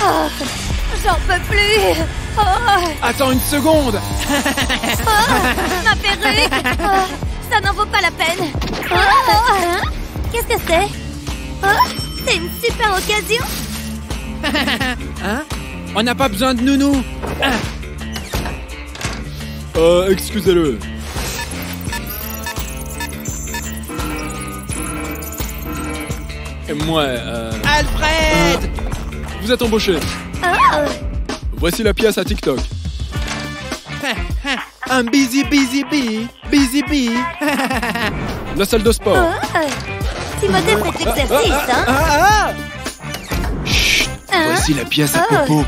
Oh, j'en peux plus. Oh, Attends une seconde. ma perruque. Oh, ça n'en vaut pas la peine. Oh, qu'est-ce que c'est? Oh, c'est une super occasion. Hein? On n'a pas besoin de nounou. Excusez-le. Moi, Alfred! Vous êtes embauché. Oh, Voici la pièce à TikTok. Un busy bee. La salle de sport. oh. Timothée fait de l'exercice, hein? Chut. Hein? Voici la pièce à Oh. Popo.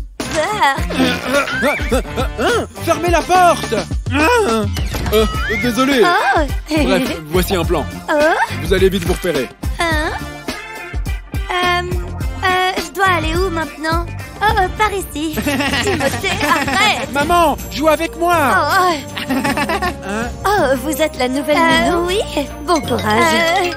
Ah. Fermez la porte! Désolé. Oh. Bref, voici un plan. Oh. Vous allez vite vous repérer. Hein? Je dois aller où maintenant? Oh, par ici. Timothée, arrête! Maman, joue avec moi! Oh, Oh, vous êtes la nouvelle nounou? oui. Bon courage.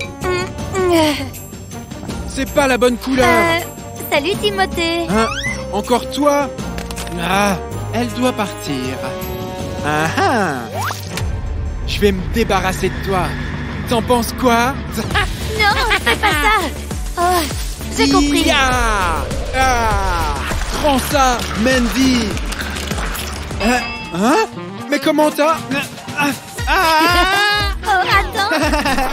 C'est pas la bonne couleur! Salut Timothée. Hein? Encore toi? Ah, elle doit partir. Ah ah! Je vais me débarrasser de toi. T'en penses quoi? Non, fais pas ça. Oh, j'ai compris. Ya! Ah! Prends ça, Mandy! Hein? Mais comment t'as... Oh, attends.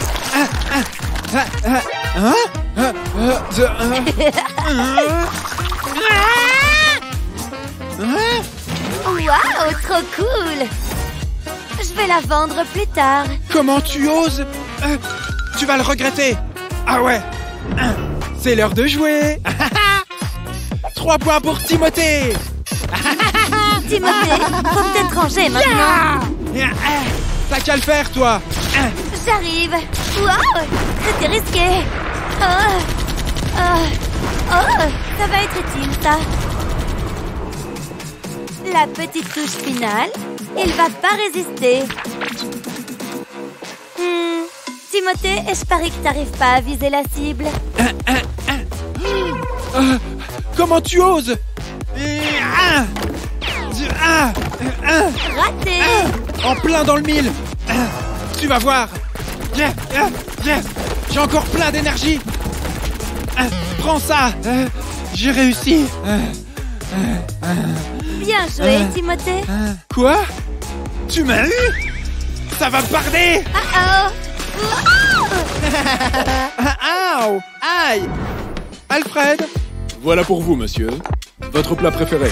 Waouh, trop cool. Je vais la vendre plus tard. Comment tu oses? Tu vas le regretter. Ah ouais. C'est l'heure de jouer. 3 points pour Timothée. Timothée, faut peut-être ranger maintenant. T'as qu'à le faire, toi. J'arrive. Waouh, c'était risqué. Ça va être utile, ça. La petite touche finale. Il va pas résister. Timothée, je parie que t'arrives pas à viser la cible. Comment tu oses? Raté. En plein dans le mille. Tu vas voir. Yes. J'ai encore plein d'énergie. Prends ça. J'ai réussi. Bien joué, Timothée. Quoi? Tu m'as eu? Ça va me barder. Aïe. Aïe. Alfred? Voilà pour vous, monsieur. Votre plat préféré.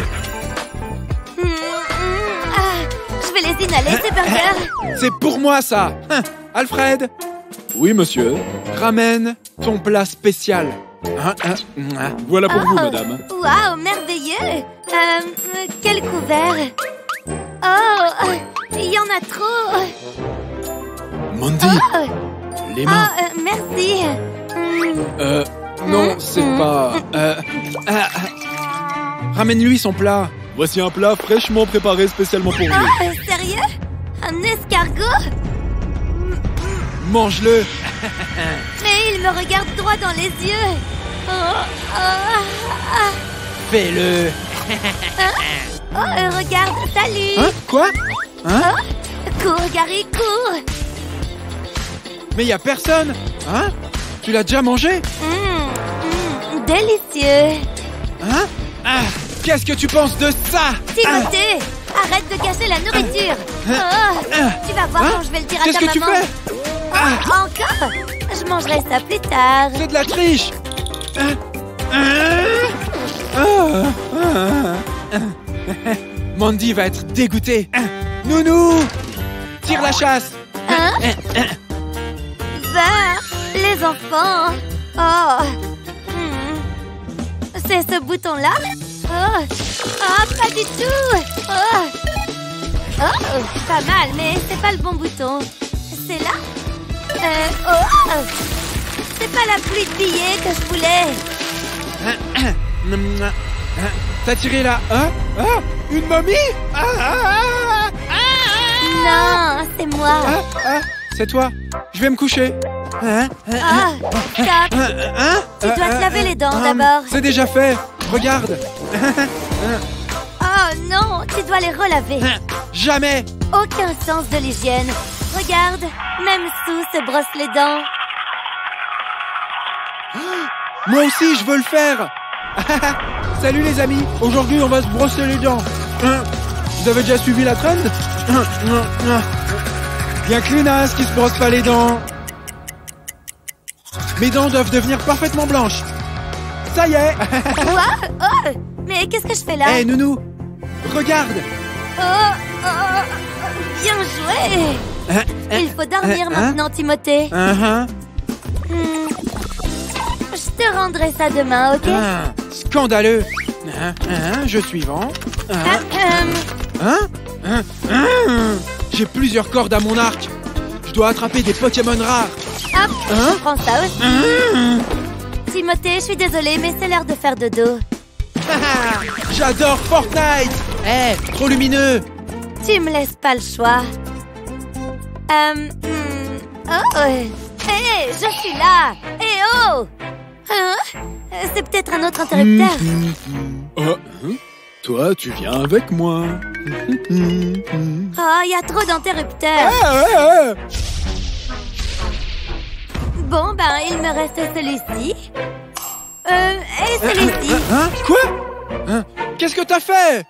Je vais les inhaler, ces burgers. C'est pour moi, ça. Alfred? Oui, monsieur. Ramène ton plat spécial. Voilà pour vous, madame. Waouh, merveilleux. Quel couvert. Oh, il y en a trop. Mandy, les mains. Merci. Non, c'est pas... Ramène-lui son plat. Voici un plat fraîchement préparé spécialement pour vous. Sérieux? Un escargot? Mange-le. Mais il me regarde droit dans les yeux. Fais-le. Regarde, salut. Hein? Quoi? Hein? Cours, Gary, cours. Mais y a personne. Hein? Tu l'as déjà mangé? Délicieux. Hein? Qu'est-ce que tu penses de ça? Timothée, arrête de cacher la nourriture. Tu vas voir quand je vais le dire à ta maman. Qu'est-ce que tu fais? Encore? Je mangerai ça plus tard. C'est de la triche. Mandy va être dégoûtée. Nounou, tire la chasse. Les enfants. Oh. C'est ce bouton-là? Pas du tout. Pas mal, mais c'est pas le bon bouton. C'est là? C'est pas la pluie de billets que je voulais. T'as tiré là? Une momie? Non, c'est moi. C'est toi? Je vais me coucher. Stop. Tu dois te laver les dents d'abord. C'est déjà fait. Regarde. Oh non, tu dois les relaver. Jamais. Aucun sens de l'hygiène. Regarde, même Sue se brosse les dents. Moi aussi, je veux le faire. Salut les amis. Aujourd'hui, on va se brosser les dents. Vous avez déjà suivi la trend? Bien que Lunas qui se brosse pas les dents. Mes dents doivent devenir parfaitement blanches. Ça y est. Quoi? Oh, mais qu'est-ce que je fais là? Hé, Nounou, regarde. Bien joué. Il faut dormir maintenant, Timothée. Je te rendrai ça demain, ok? Scandaleux. Jeu suivant. J'ai plusieurs cordes à mon arc. Je dois attraper des Pokémon rares. Hop, je prends ça aussi. Timothée, je suis désolée, mais c'est l'heure de faire dodo. J'adore Fortnite. Trop lumineux. Tu me laisses pas le choix. Hé, je suis là. Hé, oh. C'est peut-être un autre interrupteur. Toi, tu viens avec moi. Oh, il y a trop d'interrupteurs. Bon, ben, il me reste celui-ci. Et celui-ci. Quoi? Qu'est-ce que t'as fait?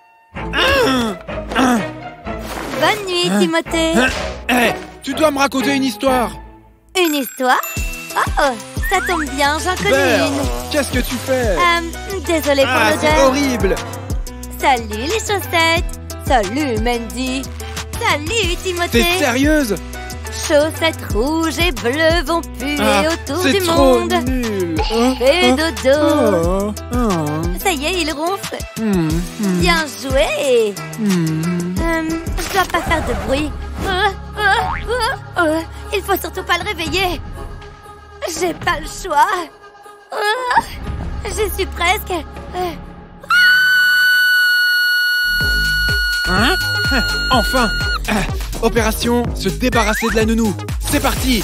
Bonne nuit, Timothée. Tu dois me raconter une histoire. Une histoire? Oh, ça tombe bien, j'en connais une. Qu'est-ce que tu fais? Désolée pour c'est l'odeur. horrible. Salut les chaussettes. Salut Mandy. Salut Timothée. T'es sérieuse? Chaussettes rouges et bleues vont puer autour du C'est trop monde. nul. Fais dodo. Ça y est, il ronfle. Bien joué. Je dois pas faire de bruit. Il faut surtout pas le réveiller. J'ai pas le choix. Je suis presque... Enfin. Opération se débarrasser de la nounou. C'est parti.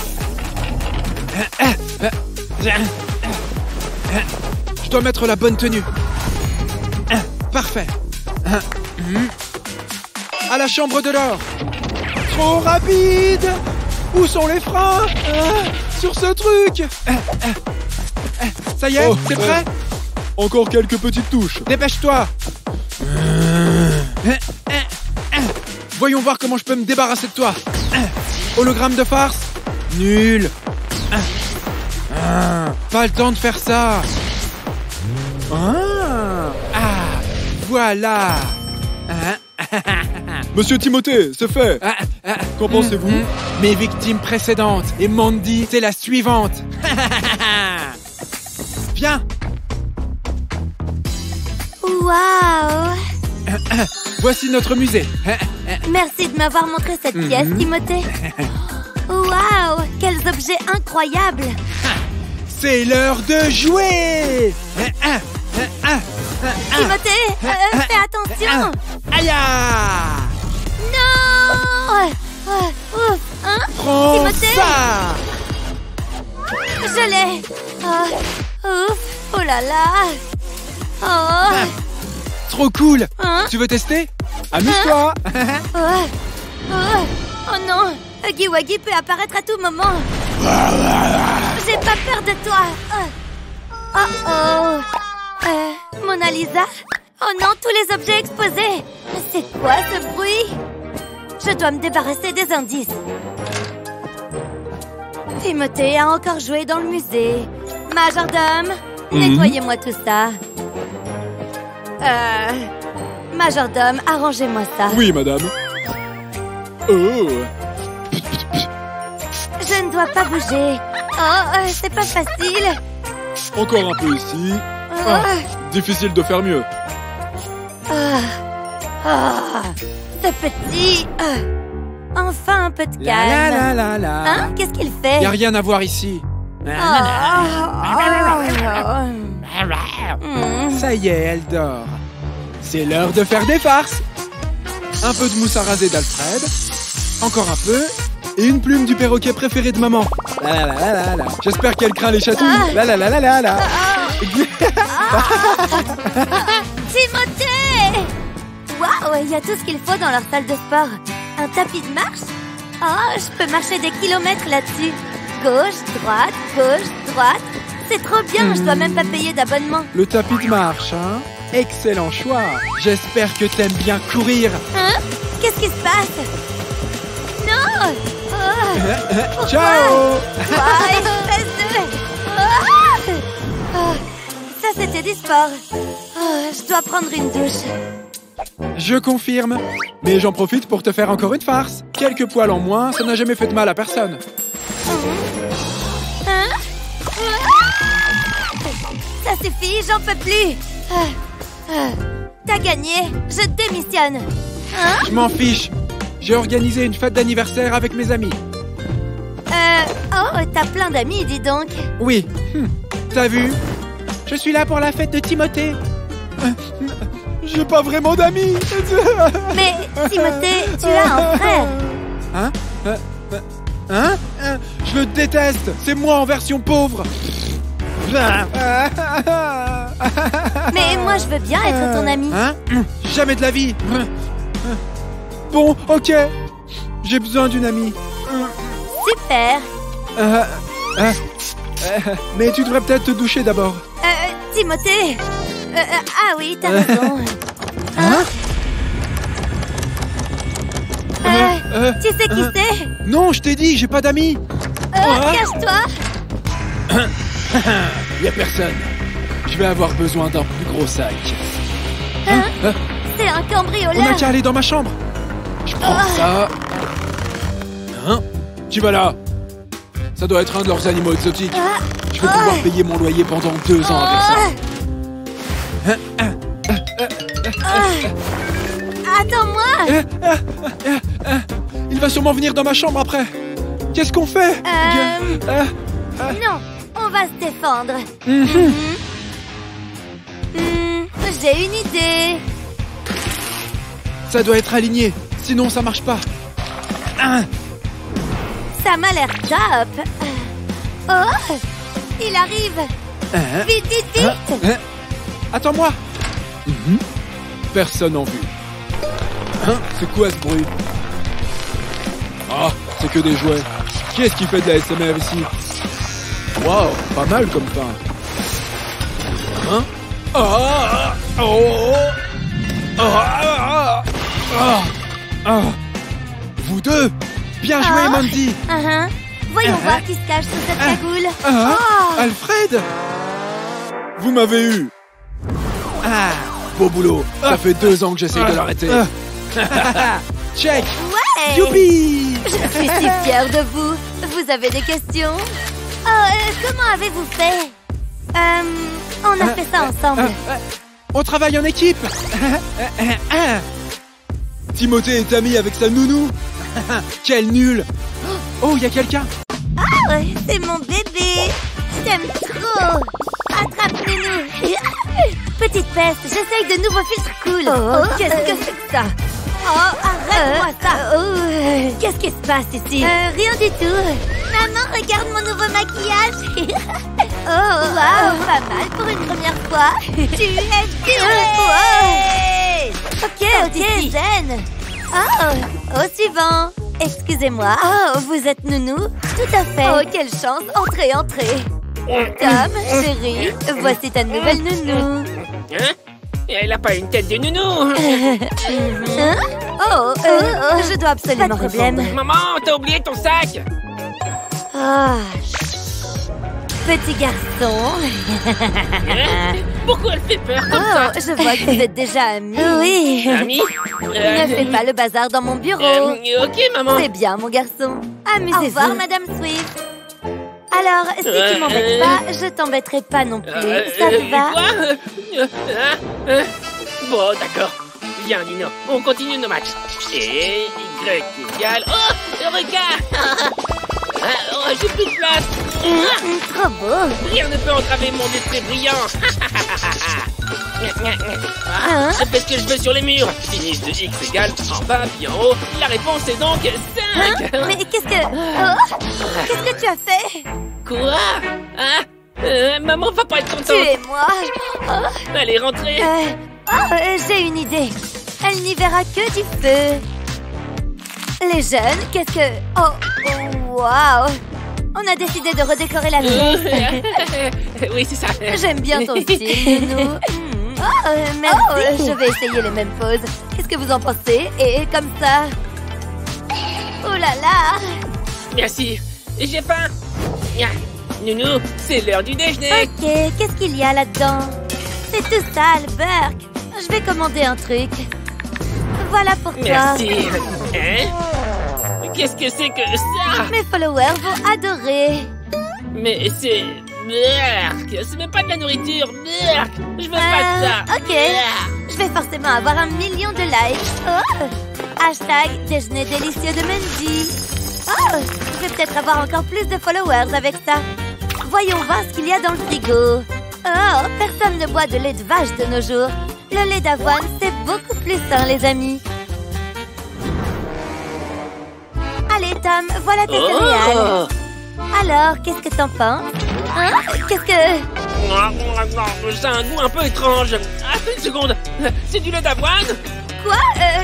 Je dois mettre la bonne tenue. Parfait. À la chambre de l'or. Trop rapide. Où sont les freins? Sur ce truc. Ça y est, c'est prêt? Encore quelques petites touches. Dépêche-toi. Voyons voir comment je peux me débarrasser de toi. Hologramme de farce? Nul. Pas le temps de faire ça. Voilà. Monsieur Timothée, c'est fait. Qu'en pensez-vous? Mes victimes précédentes et Mandy, c'est la suivante. Viens. Waouh. Voici notre musée. Merci de m'avoir montré cette pièce, Timothée. Waouh, quels objets incroyables. C'est l'heure de jouer. Timothée, fais attention. Aïe. Non. Prends Timothée. ça. Je l'ai. Oh là là. Trop cool. Tu veux tester? Amuse-toi. Oh non, Huggy Wuggy peut apparaître à tout moment. J'ai pas peur de toi. Mona Lisa? Oh non, tous les objets exposés. C'est quoi ce bruit? Je dois me débarrasser des indices. Timothée a encore joué dans le musée. Majordome, nettoyez-moi tout ça. Majordome, arrangez-moi ça. Oui, madame. Je ne dois pas bouger. C'est pas facile. Encore un peu ici. Difficile de faire mieux. C'est petit. Enfin un peu de calme. Hein? Qu'est-ce qu'il fait? Y a rien à voir ici. Ça y est, elle dort. C'est l'heure de faire des farces. Un peu de mousse à raser d'Alfred. Encore un peu. Et une plume du perroquet préféré de maman. J'espère qu'elle craint les chatouilles. Timothée! Waouh, il y a tout ce qu'il faut dans leur salle de sport. Un tapis de marche? Oh, je peux marcher des kilomètres là-dessus. Gauche, droite. C'est trop bien, je dois même pas payer d'abonnement. Le tapis de marche, hein? Excellent choix. J'espère que t'aimes bien courir. Hein? Qu'est-ce qui se passe? Non! Oh. Ciao! Espèce de... Oh. Oh. Ça, c'était du sport. Oh, je dois prendre une douche. Je confirme. Mais j'en profite pour te faire encore une farce. Quelques poils en moins, ça n'a jamais fait de mal à personne. Hein? Ça suffit, j'en peux plus. T'as gagné, je démissionne. Hein? Je m'en fiche. J'ai organisé une fête d'anniversaire avec mes amis. Oh, t'as plein d'amis, dis donc. Oui. T'as vu? Je suis là pour la fête de Timothée. J'ai pas vraiment d'amis. Mais, Timothée, tu as un frère. Hein? Je le déteste. C'est moi en version pauvre. Mais moi, je veux bien être ton ami. Hein? Jamais de la vie. Bon, ok. J'ai besoin d'une amie. Super. Mais tu devrais peut-être te doucher d'abord. Timothée. Ah oui, t'as raison. Tu sais qui c'est? Non, je t'ai dit, j'ai pas d'amis. Cache-toi. Y a personne. Je vais avoir besoin d'un plus gros sac. C'est un cambrioleur. On n'a qu'à aller dans ma chambre. Je prends ça. Hein? Tu vas là. Ça doit être un de leurs animaux exotiques. Je vais pouvoir payer mon loyer pendant 2 ans avec ça. Attends-moi. Il va sûrement venir dans ma chambre après. Qu'est-ce qu'on fait? Non, on va se défendre. J'ai une idée. Ça doit être aligné, sinon ça marche pas. Ça m'a l'air top. Oh, il arrive. Vite. Attends-moi. Personne en vue. C'est quoi ce bruit? Ah, c'est que des jouets. Qui est-ce qui fait de la SMR ici? Waouh, pas mal comme pain. Vous deux, bien joué, Mandy. Voyons voir qui se cache sous cette cagoule. Alfred, vous m'avez eu. Beau boulot. Ça fait 2 ans que j'essaye de l'arrêter. Check. Ouais. Youpi. Je suis si fière de vous. Vous avez des questions? Comment avez-vous fait? On a fait ça ensemble. On travaille en équipe. Timothée est ami avec sa nounou. Quel nul. Oh, il y a quelqu'un. C'est mon bébé. Je t'aime trop. Attrape-nous. Petite peste, j'essaye de nouveaux filtres cool. Qu'est-ce que c'est que ça? Arrête-moi ça. Qu'est-ce qui se passe ici? Rien du tout. Maman, regarde mon nouveau maquillage. Wow, pas mal pour une première fois. Tu es virée. Ok, zen. Au suivant. Excusez-moi. Vous êtes nounou? Tout à fait. Quelle chance. Entrez. Tom, chérie, voici ta nouvelle nounou. Elle a pas une tête de nounou. Je dois absolument répondre. Maman, t'as oublié ton sac. Petit garçon. Pourquoi elle fait peur comme ça? Je vois que vous êtes déjà amis. Oui. Amis? Ne fais pas le bazar dans mon bureau. Ok, maman. C'est bien, mon garçon. Amusez-vous. Au revoir, Madame Swift. Alors, si tu m'embêtes pas, je t'embêterai pas non plus. Ça te va? Quoi? Bon, d'accord. Viens, Dino, on continue nos matchs. Et Y égale... Oh, regarde. J'ai plus de place. Trop beau. Rien ne peut entraver mon esprit brillant. Je fais ce que je veux sur les murs. Finish de X égale en bas puis en haut. La réponse est donc 5. Mais qu'est-ce que tu as fait? Quoi? Maman va pas être contente. Tuez-moi. Allez, rentrez. J'ai une idée. Elle n'y verra que du feu. Les jeunes, qu'est-ce que... Oh, waouh. On a décidé de redécorer la pièce. Oui, c'est ça. J'aime bien ton style, Nounou. Merci. Je vais essayer les mêmes poses. Qu'est-ce que vous en pensez? Et comme ça... Oh là là. Merci. J'ai faim. Nounou, c'est l'heure du déjeuner. Ok, qu'est-ce qu'il y a là-dedans? C'est tout ça, le Burk. Je vais commander un truc. Voilà pour toi. Merci. Hein? Qu'est-ce que c'est que ça? Mes followers vont adorer. Mais c'est... Merc, c'est même pas de la nourriture. Merc, je veux pas de ça. Ok. Je vais forcément avoir 1 million de likes. Oh. Hashtag déjeuner délicieux de Mandy. Oh, je vais peut-être avoir encore plus de followers avec ça. Voyons voir ce qu'il y a dans le frigo. Oh, personne ne boit de lait de vache de nos jours. Le lait d'avoine, c'est beaucoup plus sain, les amis. Allez, Tom, voilà tes céréales. Alors, qu'est-ce que t'en penses? Hein? Qu'est-ce que... Ça a un goût un peu étrange. Attends une seconde. C'est du lait d'avoine? Quoi?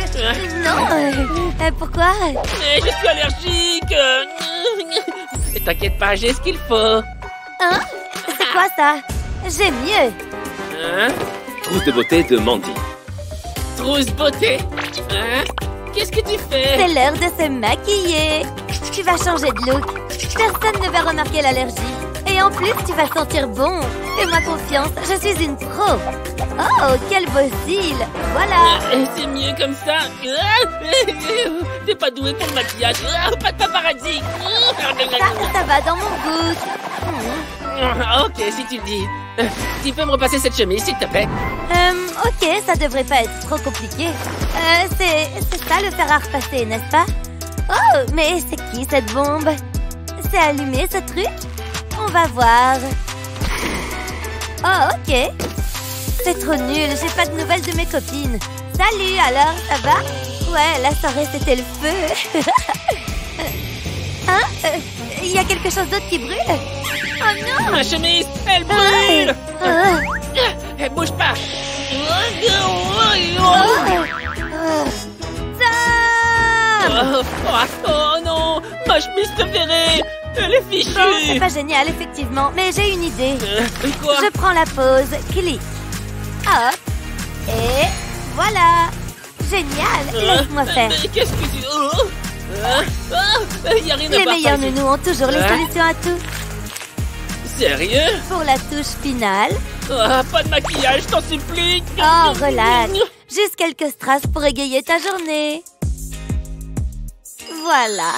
Non. Pourquoi? Je suis allergique. T'inquiète pas, j'ai ce qu'il faut. Hein? C'est quoi ça? J'ai mieux. Hein? Trousse de beauté de Mandy. Trousse beauté? Hein? Qu'est-ce que tu fais? C'est l'heure de se maquiller. Tu vas changer de look. Personne ne va remarquer l'allergie. Et en plus, tu vas sentir bon. Fais-moi confiance, je suis une pro. Oh, quel beau style. Voilà. C'est mieux comme ça. T'es pas doué pour le maquillage. Pas de paparazzi. Ça va dans mon goût. Ok, si tu le dis. Tu peux me repasser cette chemise, s'il te plaît? Ok, ça devrait pas être trop compliqué. C'est ça le fer à repasser, n'est-ce pas? Oh, mais c'est qui cette bombe? C'est allumé ce truc? On va voir. Oh, ok. C'est trop nul, j'ai pas de nouvelles de mes copines. Salut, alors, ça va? Ouais, la soirée c'était le feu. Hein? Y a quelque chose d'autre qui brûle? Oh non! Ma chemise, elle brûle! Elle bouge pas! Oh non! Ma chemise préférée! Elle est fichue! Bon, c'est pas génial, effectivement, mais j'ai une idée. Quoi? Je prends la pause, clic. Hop. Et voilà. Génial, laisse-moi faire. Mais qu'est-ce que tu... y a rien à Les part meilleurs ça ici. nounous ont toujours les solutions à tout. Sérieux? Pour la touche finale. Pas de maquillage, je t'en supplie! Oh, relax. Juste quelques strass pour égayer ta journée. Voilà.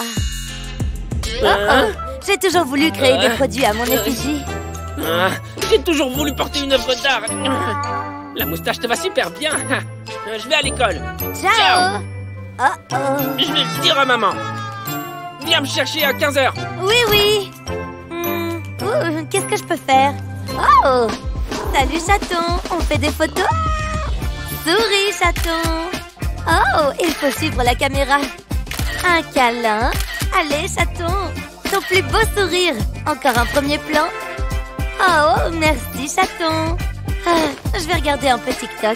J'ai toujours voulu créer des produits à mon effigie. J'ai toujours voulu porter une œuvre d'art. La moustache te va super bien. Je vais à l'école. Ciao. Je vais le dire à maman. Viens me chercher à 15h. Oui. Qu'est-ce que je peux faire? Oh. Salut, chaton. On fait des photos? Souris, chaton. Oh, il faut suivre la caméra. Un câlin. Allez, chaton. Ton plus beau sourire. Encore un premier plan. Oh, merci, chaton. Je vais regarder un peu TikTok.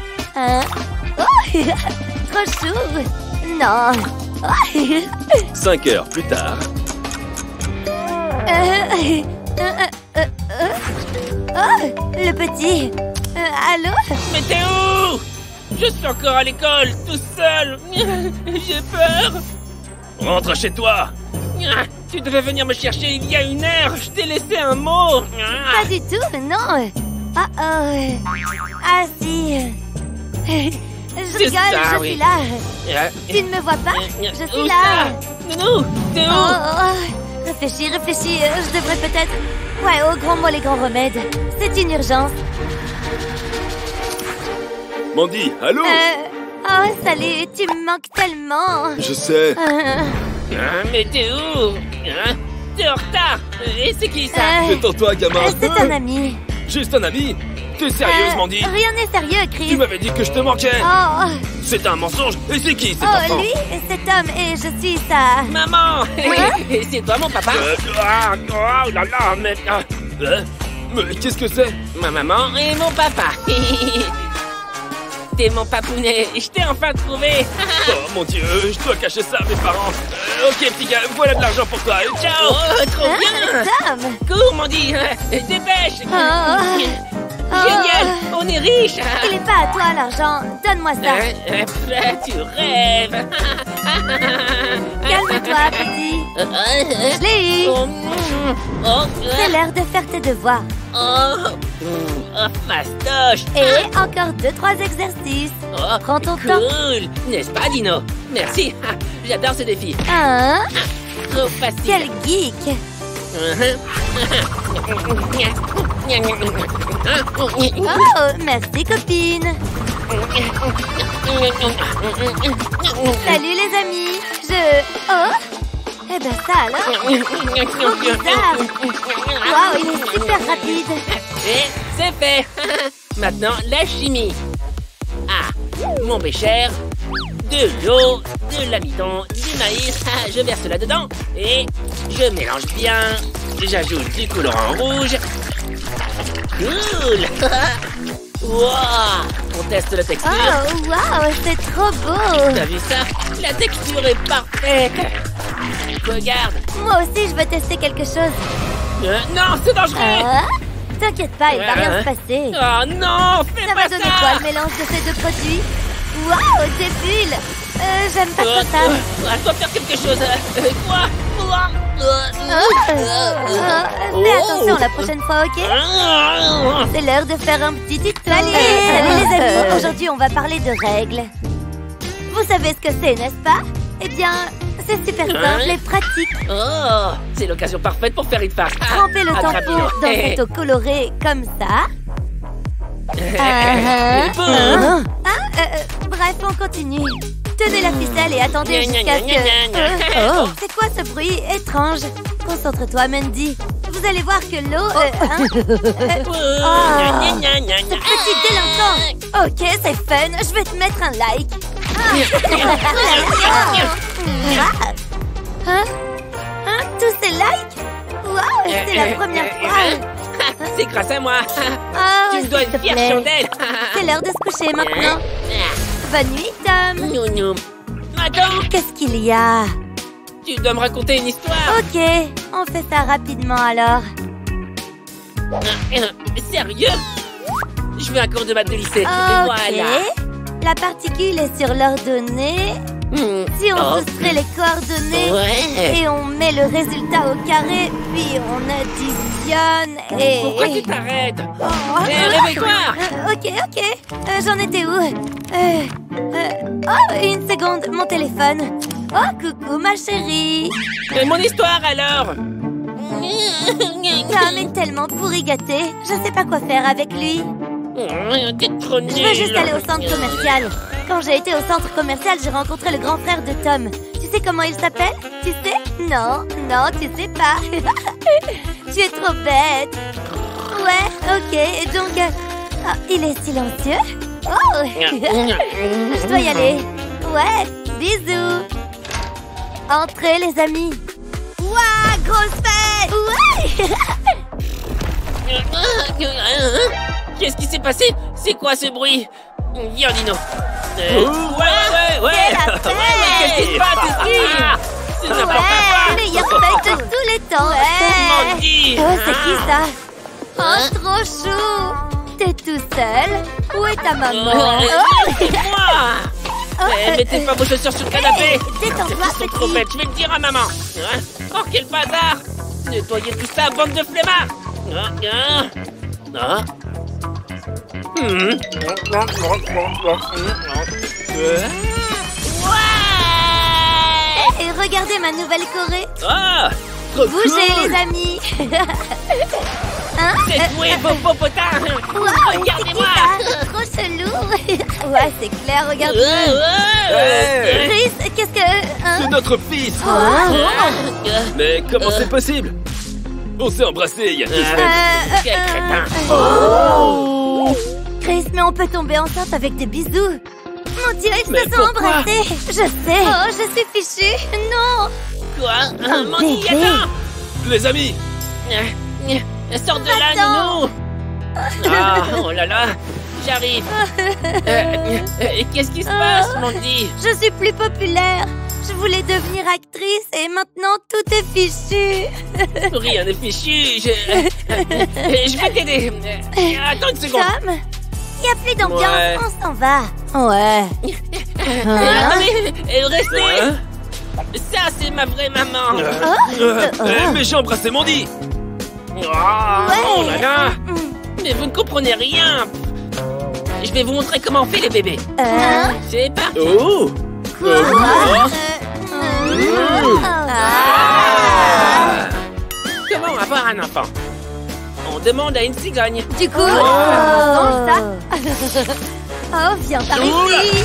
Oh, trop chou. Non. 5 heures plus tard. Oh, le petit. Allô? Mais t'es où? Je suis encore à l'école, tout seul. J'ai peur. Rentre chez toi. Tu devais venir me chercher il y a 1 heure. Je t'ai laissé un mot. Pas du tout, non. Ah si. Je rigole, je suis là. Tu ne me vois pas? Je suis là. Nounou, t'es où? Réfléchis. Je devrais peut-être... Ouais, au grand mot, les grands remèdes. C'est une urgence. Mandy, allô? Oh, salut, tu me manques tellement. Je sais. Mais t'es où? T'es en retard. Et c'est qui ça? Détends-toi, gamin. C'est un ami. Juste un ami? T'es sérieuse, Mandy? Rien n'est sérieux, Chris. Tu m'avais dit que je te manquais. Oh. C'est un mensonge. Et c'est qui, cet Oh, enfant? lui, c'est Tom et je suis sa... Maman. C'est toi mon papa? Oh là là, mais... Mais qu'est-ce que c'est? Ma maman et mon papa. T'es mon papounet, je t'ai enfin trouvé. Oh mon Dieu, je dois cacher ça à mes parents. Ok, petit gars, voilà de l'argent pour toi. Ciao. Oh, trop bien. Tom! Cours, Mandy. Dépêche. Génial, on est riche. Il est pas à toi l'argent, donne-moi ça. Tu rêves. Calme-toi, petit. Je l'ai eu. C'est l'heure de faire tes devoirs. Fastoche. Et encore 2-3 exercices. Prends ton temps. Cool, n'est-ce pas, Dino? Merci, j'adore ce défi. Hein? Trop facile. Quel geek. Oh, merci copine. Salut les amis. Oh. Eh ben ça alors. Trop bizarre. Waouh, il est super rapide. Et c'est fait. Maintenant, la chimie. Ah, mon bécher, de l'eau, de l'amidon, du maïs. Je verse là-dedans et je mélange bien. J'ajoute du colorant rouge. Cool. Wow. On teste la texture. Oh, waouh, c'est trop beau. T'as vu ça? La texture est parfaite. Regarde. Moi aussi, je veux tester quelque chose. Non, c'est dangereux. T'inquiète pas, il va rien se passer. Oh non, fais Ça pas va donner quoi le mélange de ces deux produits? Waouh, des bulles. J'aime pas trop ça. Je dois faire quelque chose. Quoi? Fais attention la prochaine fois, ok? C'est l'heure de faire un petit tuto. Salut les amis. Aujourd'hui, on va parler de règles. Vous savez ce que c'est, n'est-ce pas? Eh bien, c'est super simple et pratique. Oh, c'est l'occasion parfaite pour faire une farce. Trempez le tampon dans cette eau colorée comme ça. Bref, on continue. Tenez la ficelle et attendez jusqu'à ce que... c'est quoi ce bruit étrange? Concentre-toi, Mandy. Vous allez voir que l'eau... ce petit délinquant. Ok, c'est fun. Je vais te mettre un like. Tous ces likes? Waouh, c'est la première fois. C'est grâce à moi. Tu me dois une fière plaît. chandelle. C'est l'heure de se coucher maintenant. Bonne nuit, Tom. Nounou. Attends, Qu'est-ce qu'il y a? tu dois me raconter une histoire. Ok, on fait ça rapidement alors. Sérieux? Je veux un cours de maths de lycée. Ok. Voilà. La particule est sur l'ordonnée. Si on soustrait les coordonnées Ouais. et on met le résultat au carré, puis on additionne et... Pourquoi tu t'arrêtes? Réveille-toi. Ok. J'en étais où? Oh, une seconde, mon téléphone. Oh, coucou ma chérie. Et mon histoire alors? Tom est tellement pourri gâté. Je sais pas quoi faire avec lui. T'es trop nul. Je veux juste aller au centre commercial. Quand j'ai été au centre commercial, j'ai rencontré le grand frère de Tom. Tu sais comment il s'appelle? Tu sais? Non, tu sais pas. Tu es trop bête. Ouais, ok. Et donc... il est silencieux? Oh. Je dois y aller. Ouais, bisous. Entrez, les amis. Ouah, grosse fête. Ouais. Qu'est-ce qui s'est passé? C'est quoi ce bruit? Viens, Dino. Ouais. Qu'est-ce qui se passe ici? C'est n'importe quoi. Meilleure fête de tous les temps. Mandy. Oh, c'est qui ça? Oh, trop chou. T'es tout seul? Où est ta maman? C'est moi. Mettez pas vos chaussures sur le canapé. Détends-toi, Ils sont trop petit. bêtes, je vais le dire à maman. Oh, quel bazar. Nettoyez tout ça, bande de flemmards. Et regardez ma nouvelle Corée. Ah, trop Bougez, cool. les amis. C'est joué, vos popotins. Regardez-moi. Trop chelou. Ouais, c'est clair, regarde. Hey, Chris, qu'est-ce que... c'est notre fils. Mais comment c'est possible? On s'est embrassés il y a 2 semaines. Quel crétin. Chris, mais on peut tomber enceinte avec des bisous. Mon Dieu, ils Mais se sont pourquoi? embrassés. Je sais. Oh, je suis fichue. Non. Quoi? Un Mandy, bébé. attends. Les amis, Sors de là, Attends. Nounou. Ah, oh là là, j'arrive. Qu'est-ce qui se passe, Mandy? Je suis plus populaire. Je voulais devenir actrice et maintenant tout est fichu. Rien n'est fichu. Je vais t'aider. Attends une seconde. Tom, il n'y a plus d'ambiance, Ouais. on s'en va. Ouais. Attendez, restez. Ça, c'est ma vraie maman. Mais j'ai embrassé Mandy. Oh là là. Mais vous ne comprenez rien. Je vais vous montrer comment on fait les bébés. C'est parti. Oh. Comment avoir un enfant? On demande à une cigogne. Du coup, non, ça. Oh, viens par ici.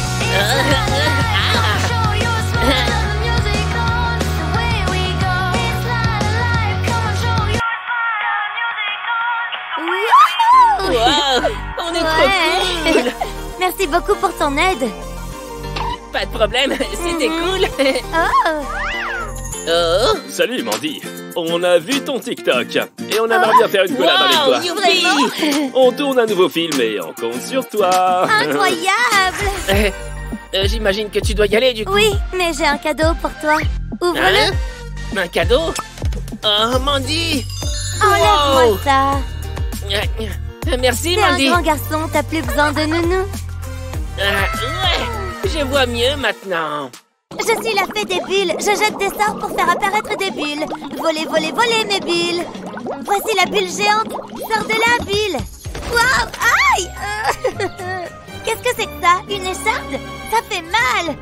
Wow, on est trop cool. Merci beaucoup pour ton aide. Pas de problème, c'était cool. Oh, Oh, Salut Mandy. On a vu ton TikTok et on aimerait bien faire une collab avec wow, toi. youpi. On tourne un nouveau film et on compte sur toi. incroyable. J'imagine que tu dois y aller du coup. Oui, mais j'ai un cadeau pour toi. Ouvre-le. Hein? Un cadeau? Oh, Mandy. Enlève-moi Wow. ça. Merci, T'es un Mandy. grand garçon, t'as plus besoin de nounou. Ouais, je vois mieux maintenant. Je suis la fée des bulles. Je jette des sorts pour faire apparaître des bulles. Volez, volez, volez mes bulles. Voici la bulle géante. Sors de là, bulle. Waouh, aïe. Qu'est-ce que c'est que ça? Une écharde? Ça fait mal.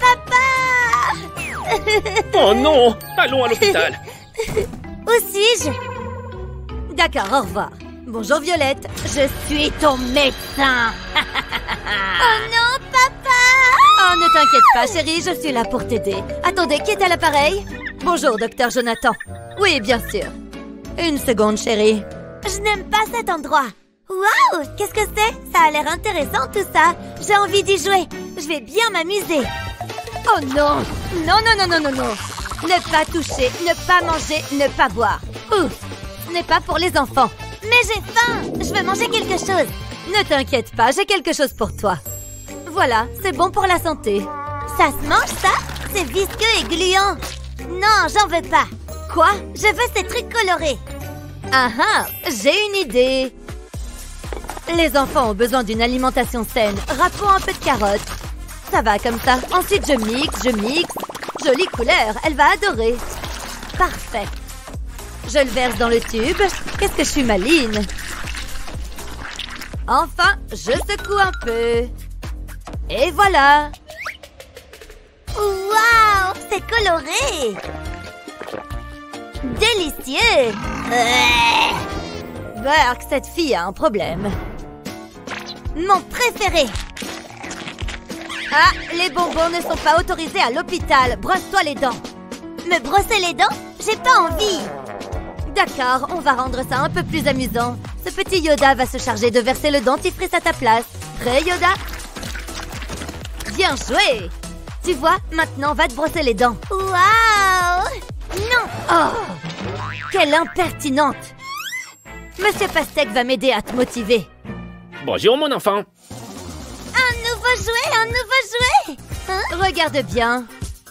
Papa. Oh non. Allons à l'hôpital. Où suis-je? D'accord, au revoir. Bonjour Violette, je suis ton médecin. Oh non, papa! Oh, ne t'inquiète pas, chérie, je suis là pour t'aider. Attendez, qui est à l'appareil? Bonjour, docteur Jonathan. Oui, bien sûr. Une seconde, chérie. Je n'aime pas cet endroit. Waouh, qu'est-ce que c'est? Ça a l'air intéressant tout ça. J'ai envie d'y jouer. Je vais bien m'amuser. Oh non! Non, non, non, non, non, non. Ne pas toucher, ne pas manger, ne pas boire. Ouf, ce n'est pas pour les enfants. Mais j'ai faim! Je veux manger quelque chose. Ne t'inquiète pas, j'ai quelque chose pour toi. Voilà, c'est bon pour la santé. Ça se mange, ça? C'est visqueux et gluant. Non, j'en veux pas. Quoi? Je veux ces trucs colorés. Ah ah, j'ai une idée. Les enfants ont besoin d'une alimentation saine. Râpons un peu de carottes. Ça va comme ça. Ensuite, je mixe. Jolie couleur, elle va adorer. Parfait. Je le verse dans le tube. Qu'est-ce que je suis maligne. Enfin, je secoue un peu. Et voilà. Waouh, c'est coloré. Délicieux. Burke, cette fille a un problème. Mon préféré. Ah, les bonbons ne sont pas autorisés à l'hôpital. Brosse-toi les dents. Me brosser les dents? J'ai pas envie. D'accord, on va rendre ça un peu plus amusant. Ce petit Yoda va se charger de verser le dentifrice à ta place. Prêt, Yoda? Bien joué! Tu vois, maintenant, va te brosser les dents. Waouh! Non! Oh! Quelle impertinente! Monsieur Pastèque va m'aider à te motiver. Bonjour mon enfant. Un nouveau jouet! Hein? Regarde bien.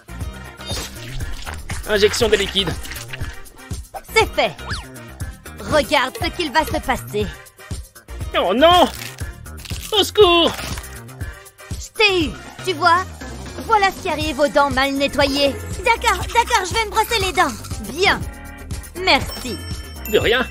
Injection de liquide. C'est fait. Regarde ce qu'il va se passer. Oh non. Au secours. Je t'ai eu, tu vois? Voilà ce qui arrive aux dents mal nettoyées. D'accord, je vais me brosser les dents. Bien. Merci. De rien.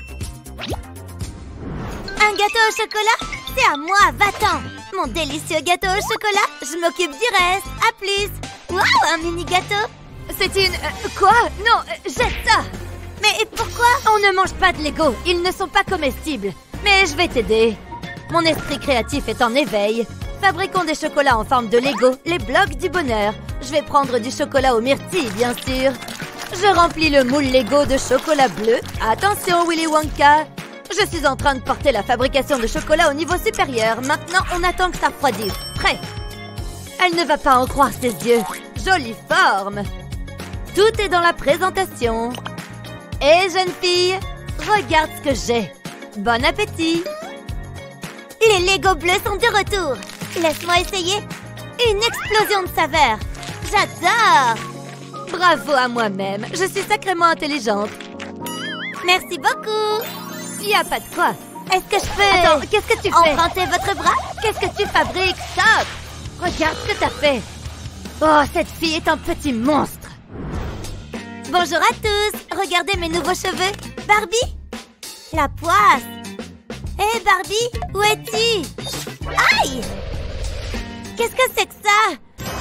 Un gâteau au chocolat? C'est à moi, va-t'en. Mon délicieux gâteau au chocolat, je m'occupe du reste. À plus. Waouh, un mini gâteau. C'est une... quoi? Non, jette ça. Mais pourquoi? On ne mange pas de Lego, ils ne sont pas comestibles. Mais je vais t'aider. Mon esprit créatif est en éveil. Fabriquons des chocolats en forme de Lego, les blocs du bonheur. Je vais prendre du chocolat aux myrtilles, bien sûr. Je remplis le moule Lego de chocolat bleu. Attention, Willy Wonka. Je suis en train de porter la fabrication de chocolat au niveau supérieur. Maintenant, on attend que ça refroidisse. Prêt. Elle ne va pas en croire ses yeux. Jolie forme. Tout est dans la présentation. Et jeune fille, Regarde ce que j'ai. Bon appétit. Les Legos bleus sont de retour. Laisse-moi essayer. Une explosion de saveurs. J'adore. Bravo à moi-même. Je suis sacrément intelligente. Merci beaucoup. Y a pas de quoi. Est-ce que je peux... Attends, qu'est-ce que tu fais? Emprunter votre bras? Qu'est-ce que tu fabriques? Stop! Regarde ce que t'as fait. Oh, cette fille est un petit monstre. Bonjour à tous. Regardez mes nouveaux cheveux. Barbie? La poisse. Hé, Barbie, où es-tu? Aïe! Qu'est-ce que c'est que ça?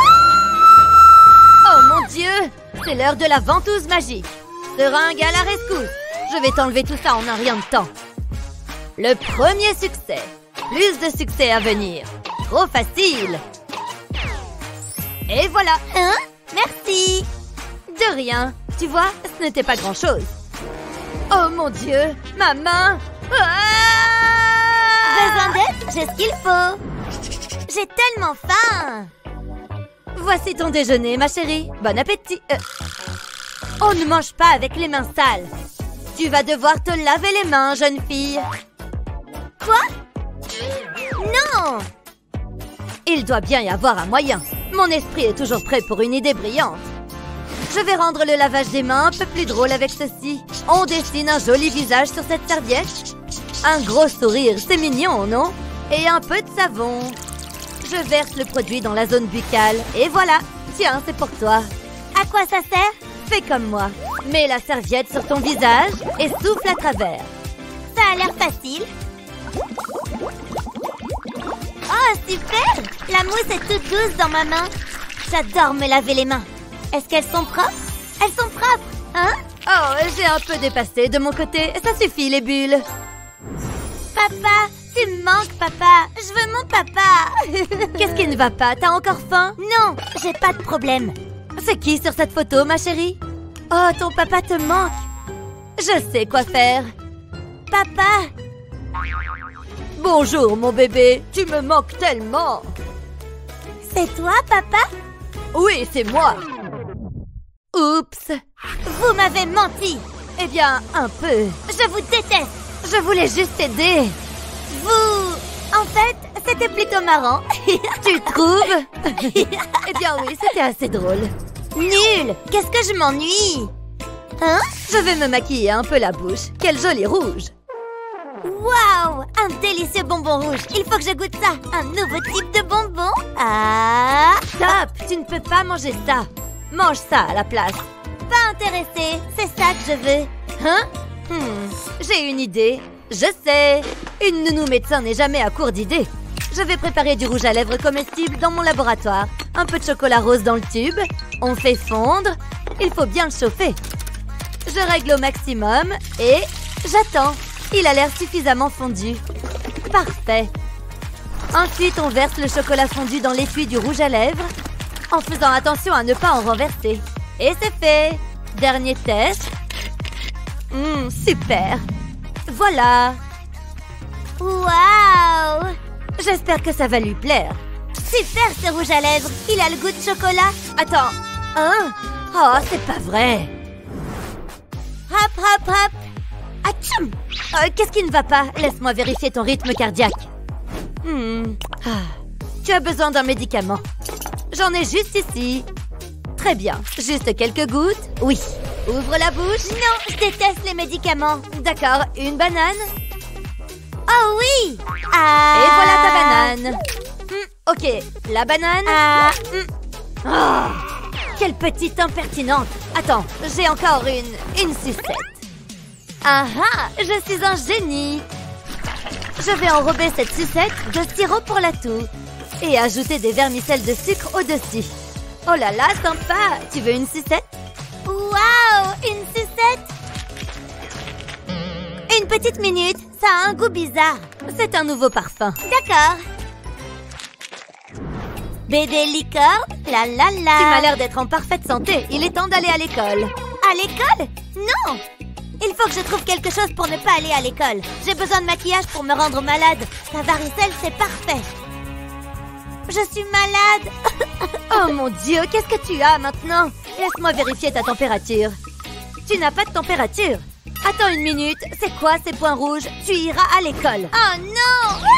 Oh mon Dieu! C'est l'heure de la ventouse magique. Seringue à la rescousse. Je vais t'enlever tout ça en un rien de temps. Le premier succès. Plus de succès à venir. Trop facile. Et voilà. Hein? Merci. De rien. Tu vois, ce n'était pas grand-chose. Oh mon Dieu, ma main. Besoin d'aide? J'ai ce qu'il faut. J'ai tellement faim. Voici ton déjeuner, ma chérie. Bon appétit. On ne mange pas avec les mains sales. Tu vas devoir te laver les mains, jeune fille. Quoi? Non! Il doit bien y avoir un moyen. Mon esprit est toujours prêt pour une idée brillante. Je vais rendre le lavage des mains un peu plus drôle avec ceci. On dessine un joli visage sur cette serviette. Un gros sourire, c'est mignon, non? Et un peu de savon. Je verse le produit dans la zone buccale. Et voilà. Tiens, c'est pour toi. À quoi ça sert? Fais comme moi. Mets la serviette sur ton visage et souffle à travers. Ça a l'air facile. Oh, super! La mousse est toute douce dans ma main. J'adore me laver les mains. Est-ce qu'elles sont propres? Elles sont propres, hein? Oh, j'ai un peu dépassé de mon côté. Ça suffit, les bulles. Papa, tu me manques, papa. Je veux mon papa. Qu'est-ce qui ne va pas? T'as encore faim? Non, j'ai pas de problème. C'est qui sur cette photo, ma chérie? Oh, ton papa te manque. Je sais quoi faire. Papa! Bonjour, mon bébé. Tu me manques tellement. C'est toi, papa? Oui, c'est moi. Oups. Vous m'avez menti. Eh bien, un peu. Je vous déteste. Je voulais juste t'aider. Vous... En fait, c'était plutôt marrant. Tu trouves? Eh bien oui, c'était assez drôle. Nul. Qu'est-ce que je m'ennuie? Hein? Je vais me maquiller un peu la bouche. Quel joli rouge. Waouh! Un délicieux bonbon rouge. Il faut que je goûte ça. Un nouveau type de bonbon. Ah! Stop! Tu ne peux pas manger ça. Mange ça à la place. Pas intéressée. C'est ça que je veux. Hein? J'ai une idée. Je sais. Une nounou médecin n'est jamais à court d'idées. Je vais préparer du rouge à lèvres comestible dans mon laboratoire. Un peu de chocolat rose dans le tube. On fait fondre. Il faut bien le chauffer. Je règle au maximum et j'attends. Il a l'air suffisamment fondu. Parfait. Ensuite, on verse le chocolat fondu dans l'étui du rouge à lèvres en faisant attention à ne pas en renverser. Et c'est fait. Dernier test. Super. Voilà. Waouh! J'espère que ça va lui plaire. Super ce rouge à lèvres. Il a le goût de chocolat. Attends. Hein? Oh, c'est pas vrai. Hop, hop, hop. Atchoum! Qu'est-ce qui ne va pas? Laisse-moi vérifier ton rythme cardiaque. Tu as besoin d'un médicament. J'en ai juste ici. Très bien. Juste quelques gouttes. Oui. Ouvre la bouche. Non, je déteste les médicaments. D'accord. Une banane. Oh oui! Et voilà ta banane. Ok. La banane. Quelle petite impertinente. Attends, j'ai encore une sucette. Ah ah, je suis un génie. Je vais enrober cette sucette de sirop pour la toux et ajouter des vermicelles de sucre au-dessus. Oh là là, sympa. Tu veux une sucette? Waouh, une sucette? Une petite minute, ça a un goût bizarre. C'est un nouveau parfum. D'accord. Bébé licorne, la la la. Tu m'as l'air d'être en parfaite santé. Il est temps d'aller à l'école. À l'école? Non! Il faut que je trouve quelque chose pour ne pas aller à l'école. J'ai besoin de maquillage pour me rendre malade. La varicelle, c'est parfait. Je suis malade. Oh mon Dieu, qu'est-ce que tu as maintenant? Laisse-moi vérifier ta température. Tu n'as pas de température. Attends une minute, c'est quoi ces points rouges? Tu iras à l'école. Oh non!